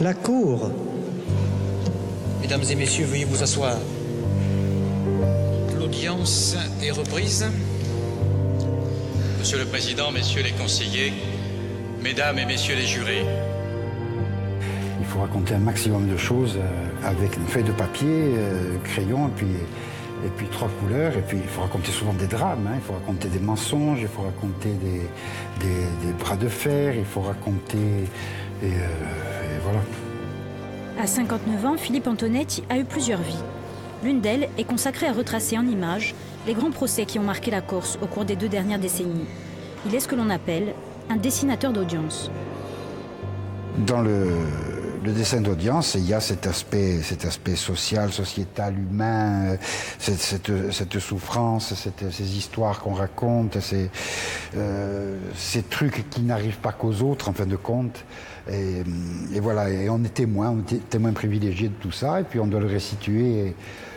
la cour. Mesdames et messieurs, veuillez vous asseoir. L'audience est reprise. Monsieur le Président, messieurs les conseillers, mesdames et messieurs les jurés. Il faut raconter un maximum de choses avec une feuille de papier, crayon, et puis 3 couleurs. Et puis il faut raconter souvent des drames, il faut raconter des mensonges, il faut raconter des bras de fer, il faut raconter... Et voilà. À 59 ans, Philippe Antonetti a eu plusieurs vies. L'une d'elles est consacrée à retracer en images les grands procès qui ont marqué la Corse au cours des 2 dernières décennies. Il est ce que l'on appelle un dessinateur d'audience. Dans le dessin d'audience, il y a cet aspect social, sociétal, humain, cette souffrance, ces histoires qu'on raconte, ces trucs qui n'arrivent pas qu'aux autres, en fin de compte. Et voilà, et on est témoin privilégié de tout ça, et puis on doit le restituer.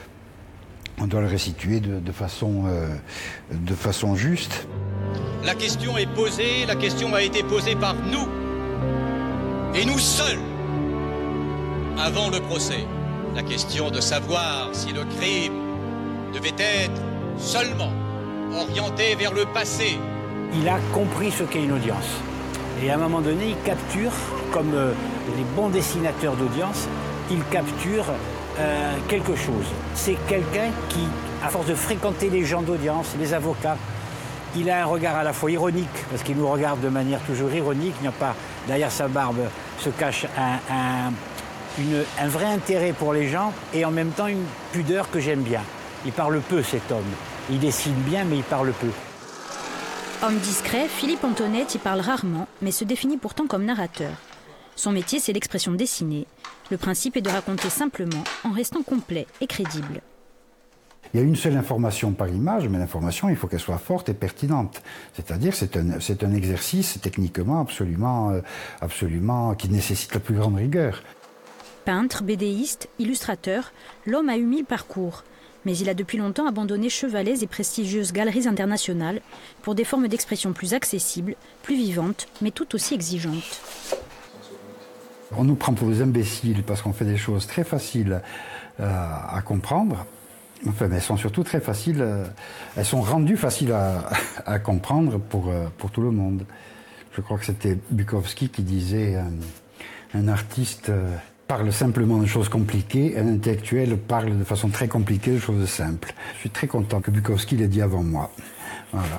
De façon juste. La question est posée, la question a été posée par nous, et nous seuls, avant le procès. La question de savoir si le crime devait être seulement orienté vers le passé. Il a compris ce qu'est une audience. Et à un moment donné, il capture, comme les bons dessinateurs d'audience, il capture quelque chose. C'est quelqu'un qui, à force de fréquenter les gens d'audience, les avocats, il a un regard à la fois ironique, parce qu'il nous regarde de manière toujours ironique. Il n'y a pas, derrière sa barbe se cache un vrai intérêt pour les gens et en même temps une pudeur que j'aime bien. Il parle peu, cet homme. Il dessine bien, mais il parle peu. Homme discret, Philippe Antonetti parle rarement, mais se définit pourtant comme narrateur. Son métier, c'est l'expression dessinée. Le principe est de raconter simplement, en restant complet et crédible. Il y a une seule information par image, mais l'information, il faut qu'elle soit forte et pertinente. C'est-à-dire, c'est un exercice techniquement absolument qui nécessite la plus grande rigueur. Peintre, bédéiste, illustrateur, l'homme a eu 1000 parcours. Mais il a depuis longtemps abandonné chevalaises et prestigieuses galeries internationales pour des formes d'expression plus accessibles, plus vivantes, mais tout aussi exigeantes. On nous prend pour des imbéciles parce qu'on fait des choses très faciles à comprendre. Enfin, mais elles sont surtout très faciles, elles sont rendues faciles à comprendre pour tout le monde. Je crois que c'était Bukowski qui disait un artiste parle simplement de choses compliquées, un intellectuel parle de façon très compliquée de choses simples. Je suis très content que Bukowski l'ait dit avant moi. Voilà.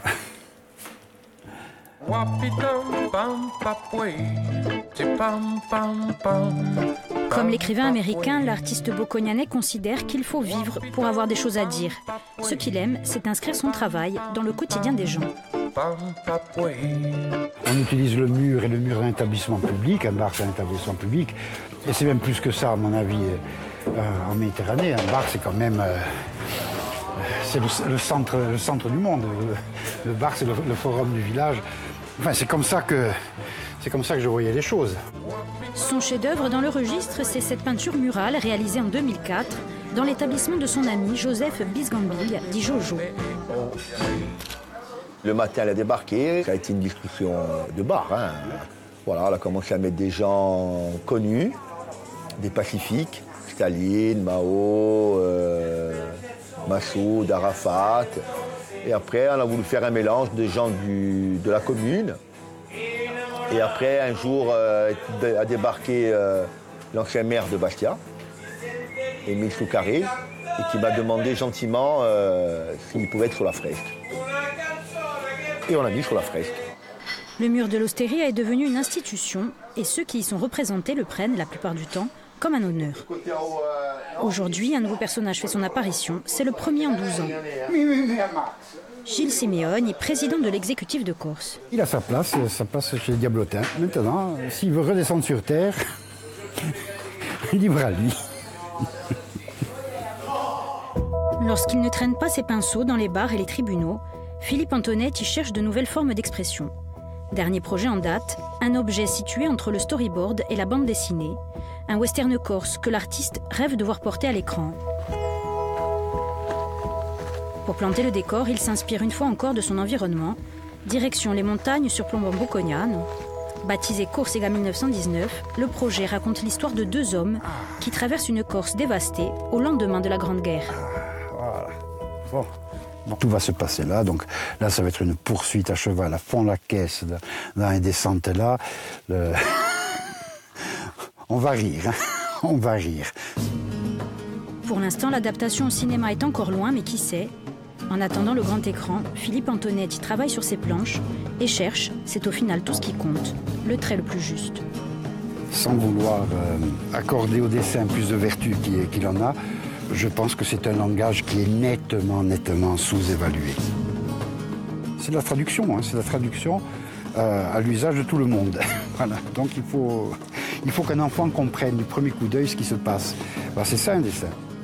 Comme l'écrivain américain, l'artiste boconianais considère qu'il faut vivre pour avoir des choses à dire. Ce qu'il aime, c'est inscrire son travail dans le quotidien des gens. On utilise le mur, et le mur est un établissement public, un bar c'est un établissement public, et c'est même plus que ça, à mon avis, en Méditerranée. Un bar, c'est quand même... c'est le centre du monde. Le bar, c'est le forum du village. Enfin, c'est comme ça que je voyais les choses. Son chef-d'œuvre dans le registre, c'est cette peinture murale réalisée en 2004 dans l'établissement de son ami Joseph Bisgambing, dit Jojo. Le matin, elle a débarqué. Ça a été une discussion de bar. Voilà, elle a commencé à mettre des gens connus, des pacifiques, Staline, Mao, Massoud, Arafat. Et après, on a voulu faire un mélange de gens de la commune. Et après, un jour, a débarqué l'ancien maire de Bastia, Émile Soukaré, et qui m'a demandé gentiment s'il pouvait être sur la fresque. Et on l'a mis sur la fresque. Le mur de l'Ostéria est devenu une institution, et ceux qui y sont représentés le prennent, la plupart du temps, comme un honneur. Aujourd'hui, un nouveau personnage fait son apparition, c'est le premier en 12 ans. Gilles Siméone est président de l'exécutif de Corse. Il a sa place chez les Diablotins. Maintenant, s'il veut redescendre sur Terre, libre à lui. Lorsqu'il ne traîne pas ses pinceaux dans les bars et les tribunaux, Philippe Antonetti cherche de nouvelles formes d'expression. Dernier projet en date, un objet situé entre le storyboard et la bande dessinée, un western corse que l'artiste rêve de voir porter à l'écran. Pour planter le décor, il s'inspire une fois encore de son environnement, direction les montagnes surplombant Bocognano, Baptisé Corsica 1919, le projet raconte l'histoire de 2 hommes qui traversent une Corse dévastée au lendemain de la Grande Guerre. Voilà. Bon. Tout va se passer là, donc là ça va être une poursuite à cheval à fond la caisse dans les descentes là. On va rire, hein. On va rire. Pour l'instant, l'adaptation au cinéma est encore loin, mais qui sait? En attendant le grand écran, Philippe Antonetti travaille sur ses planches et cherche, c'est au final tout ce qui compte, le trait le plus juste. Sans vouloir accorder au dessin plus de vertu qu'il en a, je pense que c'est un langage qui est nettement sous-évalué. C'est de la traduction, hein, c'est de la traduction à l'usage de tout le monde. Voilà. Donc il faut qu'un enfant comprenne du premier coup d'œil ce qui se passe. Alors, c'est ça un dessin.